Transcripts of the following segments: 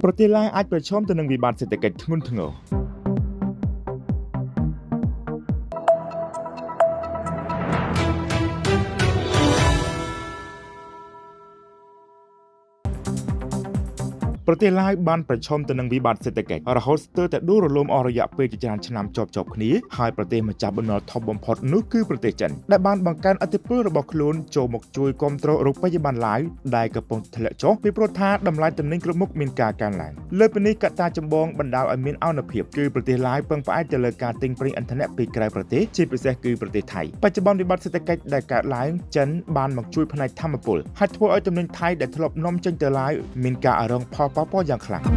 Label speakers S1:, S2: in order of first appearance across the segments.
S1: ប្រទេសឡាវអាចប្រឈមទៅនឹងវិបត្តិសេដ្ឋកិច្ចធ្ងន់ធ្ងរប្រទេសឡាវបានប្រឈមទៅនឹងវិបត្តិសេដ្ឋកិច្ចរហូតស្ទើរតែដួលរលំអស់រយៈពេលជាច្រើនឆ្នាំជាប់គ្នាហើយប្រទេសម្ចាស់បំណុលធំបំផុតនោះគឺប្រទេសចិនដែលបានបង្កើនឥទ្ធិពលរបស់ខ្លួនចូលមកជួយគ្រប់គ្រងរូបិយប័ណ្ណឡាវដែលកំពុងធ្លាក់ចុះពីព្រោះថាតម្លៃទំនិញគ្រប់មុខមានការកើនឡើងលើពីនេះកត្តាចម្បងបណ្ដាលឲ្យមានអនុភាពគឺប្រទេសឡាវពឹងផ្អែកទៅលើការទិញប្រេងឥន្ធនៈពីក្រៅប្រទេសជាពិសេសគឺប្រទេសថៃបច្ចុប្បន្នវិបត្តិសេដ្ឋកិច្ចដែលកើតឡើងចិនបានមកជួយផ្នែកធម្មពលហើយធ្វើឲ្យទំនិញថៃដែលធ្លាប់នាំចេញទៅឡាវមានការរងផលប៉ះពាល់យ៉ាងខ្លាំង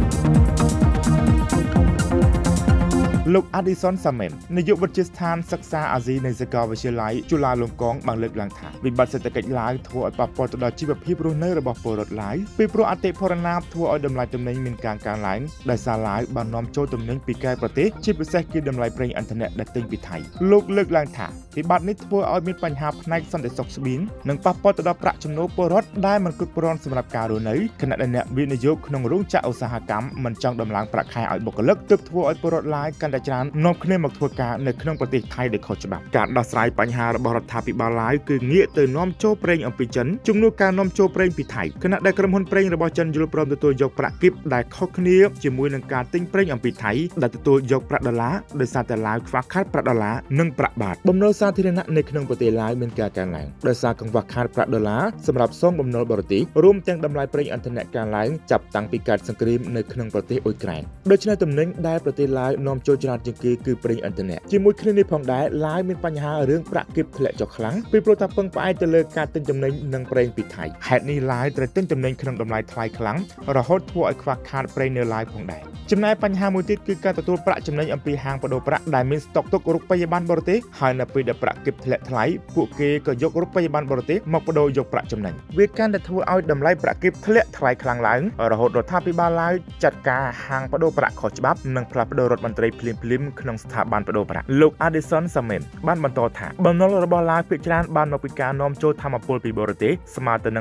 S1: លោក Addison Samen នាយកវិទ្យាស្ថានសិក្សាអាស៊ីនៃសាកលវិទ្យាល័យจุฬาលង្កកបានលើកឡើងថាវិបត្តិសេដ្ឋកិច្ចឡាវធ្វើឲ្យប៉ះពាល់ទៅដល់ជីវភាពរស់នៅរបស់ពលរដ្ឋឡាវពីព្រោះអតិផរណាធ្វើឲ្យតម្លៃទំនិញមានការកើនឡើងដោយសារឡាវបាននាំចូលទំនិញពីក្រៅប្រទេសជាពិសេសគឺតម្លៃប្រេងឥន្ធនៈដែលទិញពីថៃលោកលើកឡើងថាវិបត្តិនេះធ្វើឲ្យមានបញ្ហាផ្នែកសន្តិសុខស្បៀងនិងប៉ះពាល់ទៅដល់ប្រាក់ចំណូលពលរដ្ឋដែលមិនគ្រប់គ្រាន់សម្រាប់ការរស់នៅខណៈដែលអ្នកវិនិយោគក្នុងរោងចក្រឧស្សាហកម្មមិនចង់ដំឡើងប្រាក់ខែឲ្យបុគ្គលិកទើបធ្វើឲ្យពលរដ្ឋឡាវកាន់តែច្រើននាំគ្នាមកធ្វើការនៅក្នុងប្រទេសថៃដោយខុសច្បាប់ការដោះស្រាយបញ្ហារបស់រដ្ឋាភិបាលឡាវគឺងាកទៅនាំចូលប្រេងអំពីចិនជំនួសការនាំចូលប្រេងពីថៃខណៈដែលក្រុមហ៊ុនប្រេងរបស់ចិនយល់ព្រមទទួលយកប្រាក់គិបដែលខុសគ្នាជាមួយនឹងការទិញប្រេងអំពីថៃដែលទទួលយកប្រាក់ដុល្លារដោយសារតែឡាវខ្វះខាតប្រាក់ដុល្លារនិងប្រាក់បាតបំណុលសាធារណៈនៅក្នុងប្រទេសឡាវមានការកើនឡើងដោយសារកង្វះខាតប្រាក់ដុល្លារសម្រាប់សងបំណុលបរទេសរួមទាំងតម្លៃប្រេងឥន្ធនៈកើនឡើងចាប់តាំងពីកើតសង្គ្រាមនៅក្នុងប្រទេសអ៊ុយក្រែនដូច្នេះទំនិញដែលប្រទេសឡាវនាំចូលច្រើនជាងគេគឺប្រេងឥន្ធនៈជាមួយគ្នានេះផងដែរឡាវមានបញ្ហារឿងប្រាក់គិបធ្លាក់ចុះខ្លាំងពីព្រោះថាពឹងផ្អែកទៅលើការទិញទំនិញនិងប្រេងពីថៃហេតុនេះឡាវត្រូវទិញទំនិញក្នុងតម្លៃថ្លៃខ្លាំងរហូតធ្វើឲ្យខ្វះខាតប្រេងនៅឡាវផងដែរចំណែកបញ្ហាមួយទៀតគឺការទទួលប្រាក់ចំណេញអំពីហាងបដូរប្រាក់ដែលមានស្តុកទុករូបិយប័ណ្ណបរទេសហើយនៅពេលដែលប្រាក់គិបធ្លាក់ថ្លៃពួកគេក៏យករូបិយប័ណ្ណបរទេសមកបដូរយកប្រាក់ចំណេញវាកាន់តែធ្វើឲ្យតម្លៃប្រាក់គិបធ្លាក់ថ្លៃខ្លាំងឡើងរហូតរដ្ឋាភិបាលឡាវចាត់ការហាងបដូរប្រាក់ខុសច្បាប់និងផ្លាស់ប្ដូររដ្ឋមន្ត្រីភ្លាមៗក្នុងស្ថាប័នបដូរប្រាក់លោក Addison Samen បានបន្តថាបំណុលរបស់ឡាវភាគច្រើនបានមកពីការនាំចូលធម្មពលពីបរទេសស្មើទៅនឹង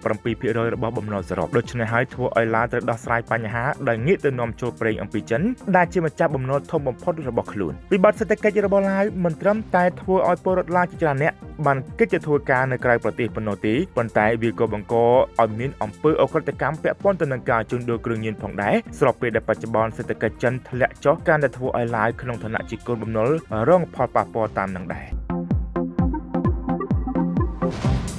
S1: 37% របស់បំណុលសរុបដូច្នេះហើយធ្វើឲ្យឡាវត្រូវដោះស្រាយបញ្ហាដោយងាកទៅនាំចូលប្រេងអំពីចិនដែលជាម្ចាស់បំណុលធំបំផុតរបស់ខ្លួនវិបត្តិសេដ្ឋកិច្ចរបស់ឡាវមិនត្រឹមតែធ្វើឲ្យពលរដ្ឋឡាវជាច្រើនអ្នកបានកិច្ចទៅធ្វើការនៅក្រៅប្រទេសប៉ុណ្ណោះទេប៉ុន្តែវាក៏បង្កឲ្យមានអំពើអក្រិតកម្មពាក់ព័ន្ធទៅនឹងការជួញដូរគ្រឿងញៀនផងដែរស្របពេលដែលបច្ចុប្បន្នសេដ្ឋកិច្ចចិនធ្លាក់ចុះកាន់តែធ្វើឲ្យឡាវក្នុងឋានៈជាកូនបំណុលរងផលប៉ះពាល់តាមនឹងដែរ